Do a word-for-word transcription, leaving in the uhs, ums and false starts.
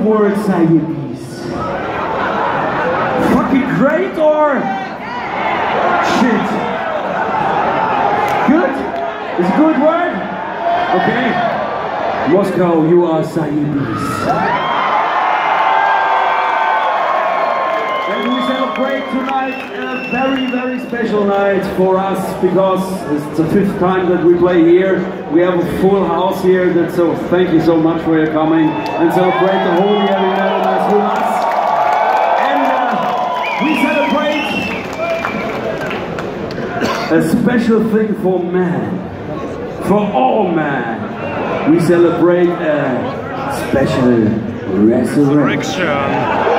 word Sayebis? Fucking great or shit? Good? It's a good word? Okay. Moscow, you are Sayebis. And we celebrate tonight a very, very special night for us because it's the fifth time that we play here. We have a full house here, that, so thank you so much for your coming and celebrate the Holy Heavy Metal Mass with us. And uh, we celebrate a special thing for man, for all man. We celebrate a special resurrection.